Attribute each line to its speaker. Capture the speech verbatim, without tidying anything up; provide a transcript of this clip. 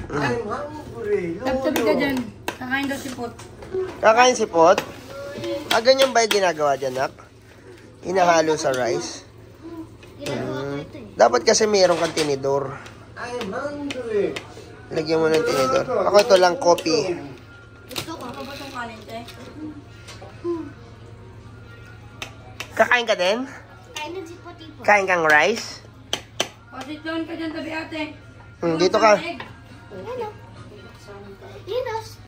Speaker 1: I'm hungry.
Speaker 2: Tabi ka dyan. Kakain daw si Pot.
Speaker 3: Kakain si Pot? Ah, ganyan ba yung ginagawa dyan, nak? Hinahalo sa rice? Hmm. Dapat kasi mayroon kang tinidor.
Speaker 1: I'm hungry.
Speaker 3: Lagyan mo ng tinidor. Ako ito lang, coffee.
Speaker 2: Gusto ko. Ako ba itong kanin, te?
Speaker 3: Kakain ka din?
Speaker 4: Kain na si Poti-Pot.
Speaker 3: Kain kang rice?
Speaker 2: Pasit doon ka dyan, tabi ate.
Speaker 3: Hmm, dito ka.
Speaker 4: Yun o. Yun o.